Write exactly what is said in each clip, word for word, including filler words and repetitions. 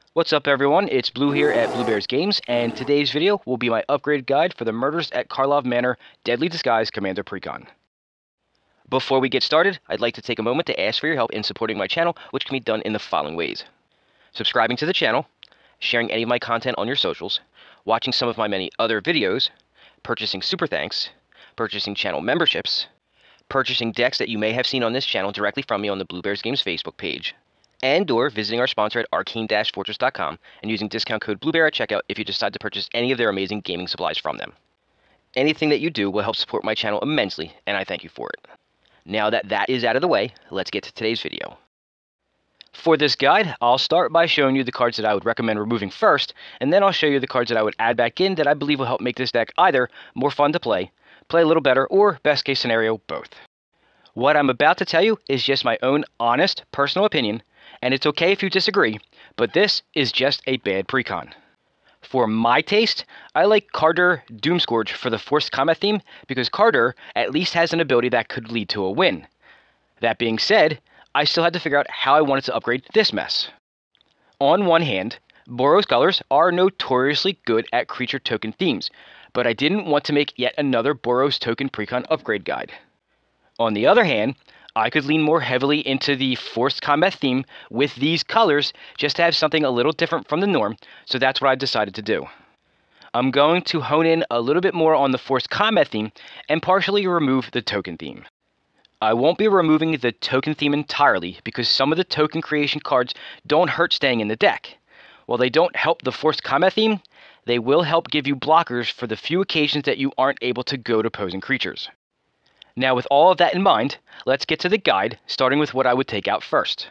What's up everyone, it's Blue here at Blue Bears Games, and today's video will be my upgrade guide for the Murders at Karlov Manor Deadly Disguise Commander Precon. Before we get started, I'd like to take a moment to ask for your help in supporting my channel, which can be done in the following ways. Subscribing to the channel, sharing any of my content on your socials, watching some of my many other videos, purchasing super thanks, purchasing channel memberships, purchasing decks that you may have seen on this channel directly from me on the Blue Bears Games Facebook page, and or visiting our sponsor at arcane dash fortress dot com and using discount code BlueBear at checkout if you decide to purchase any of their amazing gaming supplies from them. Anything that you do will help support my channel immensely, and I thank you for it. Now that that is out of the way, let's get to today's video. For this guide, I'll start by showing you the cards that I would recommend removing first, and then I'll show you the cards that I would add back in that I believe will help make this deck either more fun to play, play a little better, or best case scenario, both. What I'm about to tell you is just my own honest, personal opinion, and it's okay if you disagree, but this is just a bad precon. For my taste, I like Carter Doomscourge for the forced combat theme because Carter at least has an ability that could lead to a win. That being said, I still had to figure out how I wanted to upgrade this mess. On one hand, Boros colors are notoriously good at creature token themes, but I didn't want to make yet another Boros token precon upgrade guide. On the other hand, I could lean more heavily into the forced combat theme with these colors just to have something a little different from the norm, so that's what I decided to do. I'm going to hone in a little bit more on the forced combat theme and partially remove the token theme. I won't be removing the token theme entirely because some of the token creation cards don't hurt staying in the deck. While they don't help the forced combat theme, they will help give you blockers for the few occasions that you aren't able to go to opposing creatures. Now with all of that in mind, let's get to the guide, starting with what I would take out first.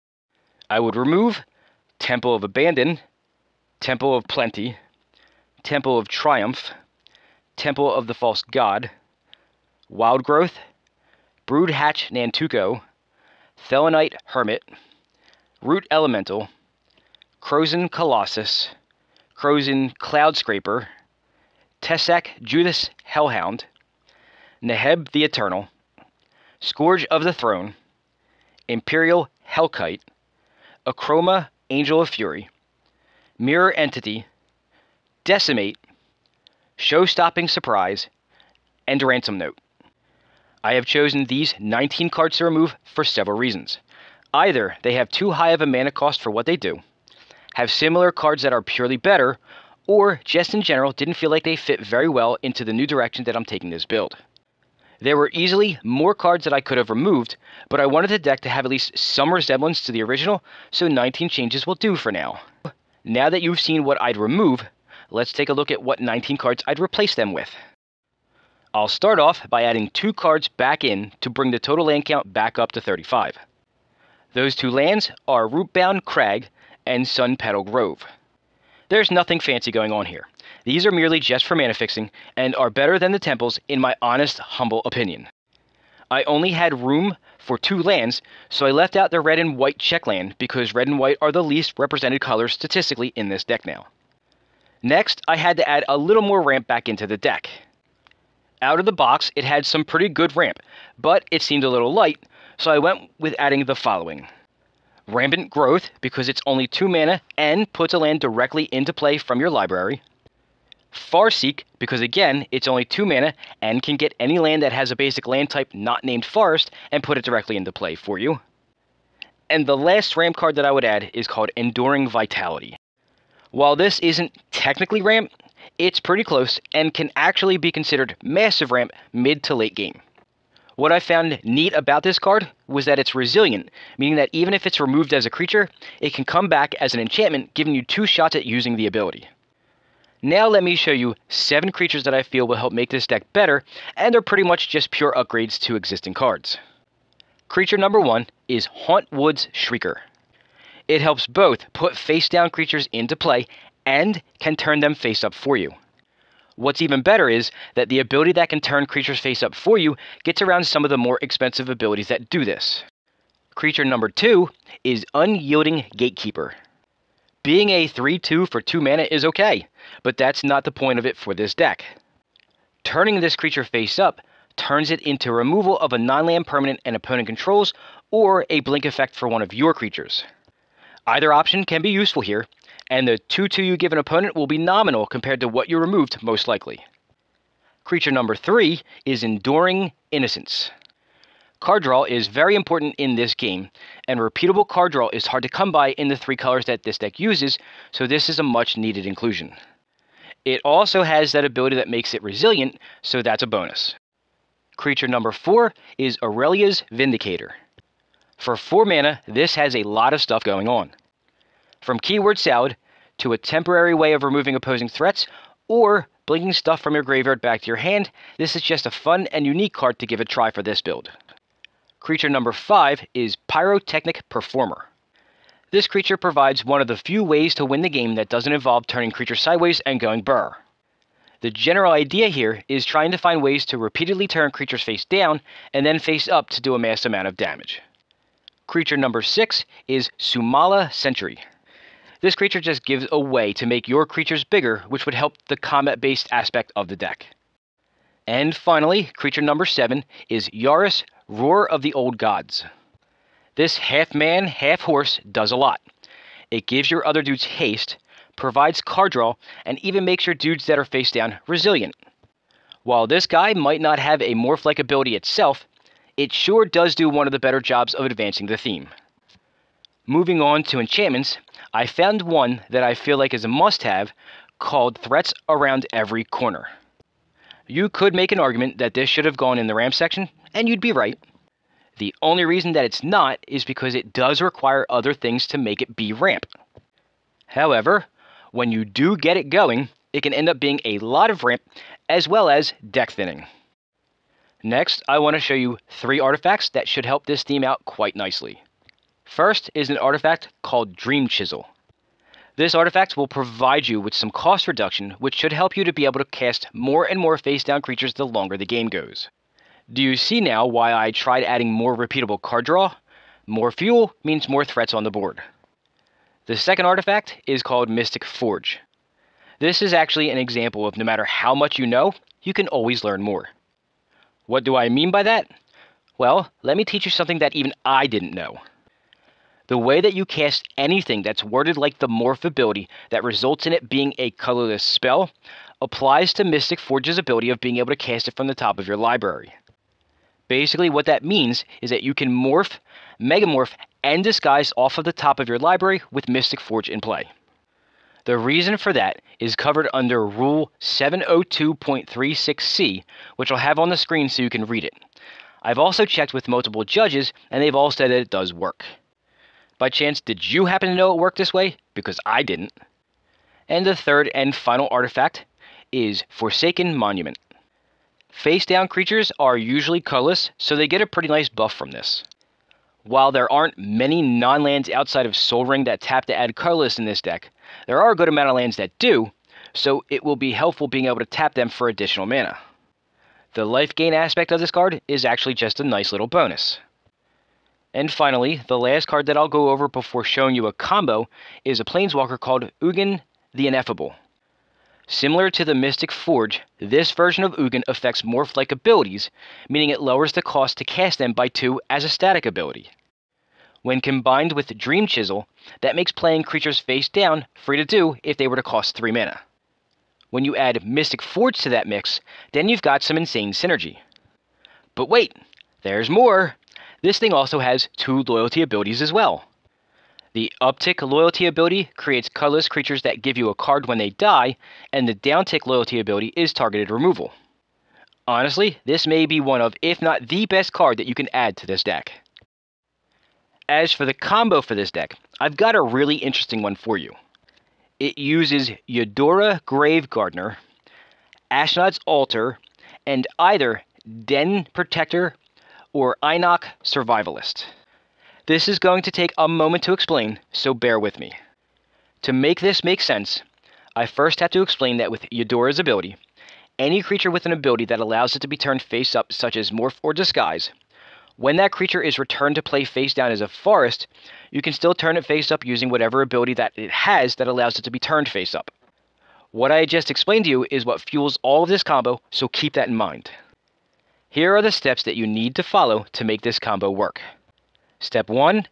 I would remove Temple of Abandon, Temple of Plenty, Temple of Triumph, Temple of the False God, Wild Growth, Broodhatch Nantuko, Thelanite Hermit, Root Elemental, Crozin Colossus, Crozin Cloudscraper, Tessak Judas Hellhound, Neheb the Eternal, Scourge of the Throne, Imperial Hellkite, Acroma Angel of Fury, Mirror Entity, Decimate, Show-Stopping Surprise, and Ransom Note. I have chosen these nineteen cards to remove for several reasons. Either they have too high of a mana cost for what they do, have similar cards that are purely better, or just in general didn't feel like they fit very well into the new direction that I'm taking this build. There were easily more cards that I could have removed, but I wanted the deck to have at least some resemblance to the original, so nineteen changes will do for now. Now that you've seen what I'd remove, let's take a look at what nineteen cards I'd replace them with. I'll start off by adding two cards back in to bring the total land count back up to thirty-five. Those two lands are Rootbound Crag and Sun Petal Grove. There's nothing fancy going on here. These are merely just for mana fixing, and are better than the temples in my honest, humble opinion. I only had room for two lands, so I left out the red and white check land because red and white are the least represented colors statistically in this deck now. Next, I had to add a little more ramp back into the deck. Out of the box, it had some pretty good ramp, but it seemed a little light, so I went with adding the following. Rampant Growth, because it's only two mana and puts a land directly into play from your library. Farseek, because again, it's only two mana and can get any land that has a basic land type not named Forest and put it directly into play for you. And the last ramp card that I would add is called Enduring Vitality. While this isn't technically ramp, it's pretty close and can actually be considered massive ramp mid to late game. What I found neat about this card was that it's resilient, meaning that even if it's removed as a creature, it can come back as an enchantment, giving you two shots at using the ability. Now let me show you seven creatures that I feel will help make this deck better, and are pretty much just pure upgrades to existing cards. Creature number one is Hauntwood's Shrieker. It helps both put face-down creatures into play and can turn them face-up for you. What's even better is that the ability that can turn creatures face-up for you gets around some of the more expensive abilities that do this. Creature number two is Unyielding Gatekeeper. Being a three two for two mana is okay, but that's not the point of it for this deck. Turning this creature face up turns it into removal of a non-land permanent an opponent controls, or a blink effect for one of your creatures. Either option can be useful here, and the two two you give an opponent will be nominal compared to what you removed most likely. Creature number three is Enduring Innocence. Card draw is very important in this game, and repeatable card draw is hard to come by in the three colors that this deck uses, so this is a much needed inclusion. It also has that ability that makes it resilient, so that's a bonus. Creature number four is Aurelia's Vindicator. For four mana, this has a lot of stuff going on. From keyword salad to a temporary way of removing opposing threats, or blinking stuff from your graveyard back to your hand, this is just a fun and unique card to give a try for this build. Creature number five is Pyrotechnic Performer. This creature provides one of the few ways to win the game that doesn't involve turning creatures sideways and going burr. The general idea here is trying to find ways to repeatedly turn creatures face down and then face up to do a mass amount of damage. Creature number six is Sumala Sentry. This creature just gives a way to make your creatures bigger, which would help the combat-based aspect of the deck. And finally, creature number seven is Yaris, Roar of the Old Gods. This half-man, half-horse does a lot. It gives your other dudes haste, provides card draw, and even makes your dudes that are face down resilient. While this guy might not have a morph-like ability itself, it sure does do one of the better jobs of advancing the theme. Moving on to enchantments, I found one that I feel like is a must-have called Threats Around Every Corner. You could make an argument that this should have gone in the ramp section, and you'd be right. The only reason that it's not is because it does require other things to make it be ramp. However, when you do get it going, it can end up being a lot of ramp as well as deck thinning. Next, I want to show you three artifacts that should help this theme out quite nicely. First is an artifact called Dream Chisel. This artifact will provide you with some cost reduction, which should help you to be able to cast more and more face-down creatures the longer the game goes. Do you see now why I tried adding more repeatable card draw? More fuel means more threats on the board. The second artifact is called Mystic Forge. This is actually an example of no matter how much you know, you can always learn more. What do I mean by that? Well, let me teach you something that even I didn't know. The way that you cast anything that's worded like the Morph ability that results in it being a colorless spell applies to Mystic Forge's ability of being able to cast it from the top of your library. Basically, what that means is that you can morph, megamorph, and disguise off of the top of your library with Mystic Forge in play. The reason for that is covered under Rule seven oh two point three six C, which I'll have on the screen so you can read it. I've also checked with multiple judges, and they've all said that it does work. By chance, did you happen to know it worked this way? Because I didn't. And the third and final artifact is Forsaken Monument. Face-down creatures are usually colorless, so they get a pretty nice buff from this. While there aren't many non-lands outside of Sol Ring that tap to add colorless in this deck, there are a good amount of lands that do, so it will be helpful being able to tap them for additional mana. The life gain aspect of this card is actually just a nice little bonus. And finally, the last card that I'll go over before showing you a combo is a Planeswalker called Ugin the Ineffable. Similar to the Mystic Forge, this version of Ugin affects Morph-like abilities, meaning it lowers the cost to cast them by two as a static ability. When combined with Dream Chisel, that makes playing creatures face down free to do if they were to cost three mana. When you add Mystic Forge to that mix, then you've got some insane synergy. But wait, there's more! This thing also has two loyalty abilities as well. The uptick loyalty ability creates colorless creatures that give you a card when they die, and the downtick loyalty ability is targeted removal. Honestly, this may be one of, if not the best card that you can add to this deck. As for the combo for this deck, I've got a really interesting one for you. It uses Eudora Gravegardener, Ashnod's Altar, and either Den Protector or Einok Survivalist. This is going to take a moment to explain, so bear with me. To make this make sense, I first have to explain that with Eudora's ability, any creature with an ability that allows it to be turned face up, such as Morph or Disguise, when that creature is returned to play face down as a forest, you can still turn it face up using whatever ability that it has that allows it to be turned face up. What I just explained to you is what fuels all of this combo, so keep that in mind. Here are the steps that you need to follow to make this combo work. Step one,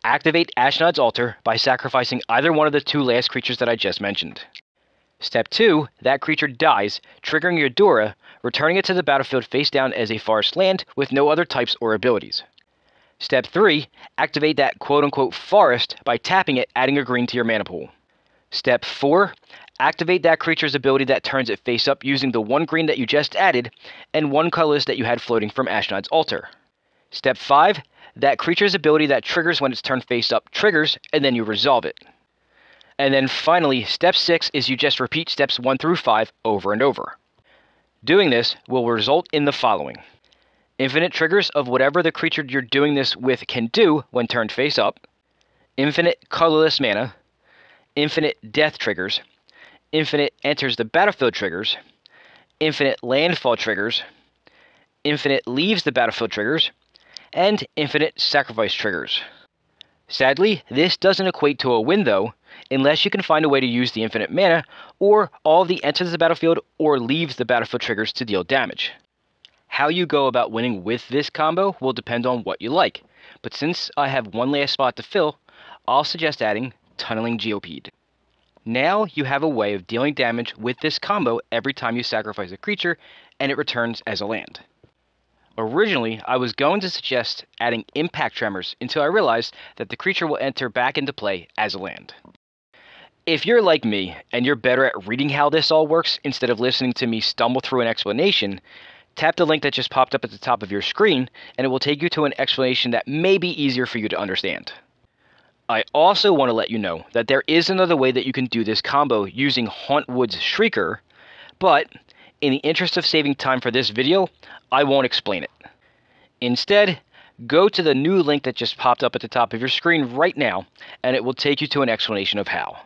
Activate Ashnod's Altar by sacrificing either one of the two last creatures that I just mentioned. Step two, that creature dies, triggering your Dora, returning it to the battlefield face down as a forest land with no other types or abilities. Step three, activate that quote-unquote forest by tapping it, adding a green to your mana pool. Step four, activate that creature's ability that turns it face up using the one green that you just added and one colorless that you had floating from Ashnod's Altar. Step five, that creature's ability that triggers when it's turned face up triggers, and then you resolve it. And then finally, step six is you just repeat steps one through five over and over. Doing this will result in the following. Infinite triggers of whatever the creature you're doing this with can do when turned face up, infinite colorless mana, infinite death triggers, infinite enters the battlefield triggers, infinite landfall triggers, infinite leaves the battlefield triggers, and infinite sacrifice triggers. Sadly, this doesn't equate to a win though, unless you can find a way to use the infinite mana, or all of the enters the battlefield or leaves the battlefield triggers to deal damage. How you go about winning with this combo will depend on what you like, but since I have one last spot to fill, I'll suggest adding Tunneling Geopede. Now you have a way of dealing damage with this combo every time you sacrifice a creature and it returns as a land. Originally, I was going to suggest adding Impact Tremors until I realized that the creature will enter back into play as a land. If you're like me, and you're better at reading how this all works instead of listening to me stumble through an explanation, tap the link that just popped up at the top of your screen, and it will take you to an explanation that may be easier for you to understand. I also want to let you know that there is another way that you can do this combo using Hauntwood's Shrieker, but in the interest of saving time for this video, I won't explain it. Instead, go to the new link that just popped up at the top of your screen right now, and it will take you to an explanation of how.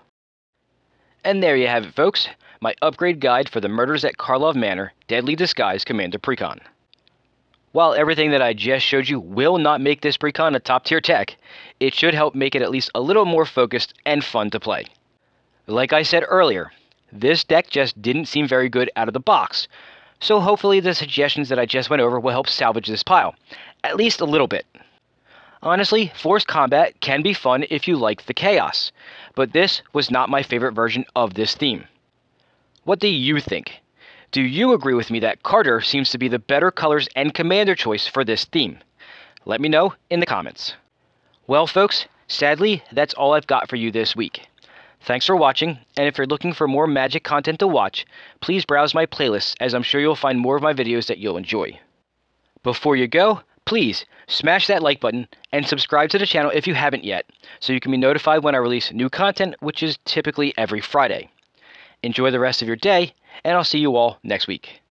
And there you have it, folks, my upgrade guide for the Murders at Karlov Manor Deadly Disguise Commander Precon. While everything that I just showed you will not make this Precon a top tier tech, it should help make it at least a little more focused and fun to play. Like I said earlier, this deck just didn't seem very good out of the box, so hopefully the suggestions that I just went over will help salvage this pile, at least a little bit. Honestly, Forced Combat can be fun if you like the chaos, but this was not my favorite version of this theme. What do you think? Do you agree with me that Carter seems to be the better colors and commander choice for this theme? Let me know in the comments. Well folks, sadly, that's all I've got for you this week. Thanks for watching, and if you're looking for more Magic content to watch, please browse my playlists as I'm sure you'll find more of my videos that you'll enjoy. Before you go, please smash that like button and subscribe to the channel if you haven't yet, so you can be notified when I release new content, which is typically every Friday. Enjoy the rest of your day, and I'll see you all next week.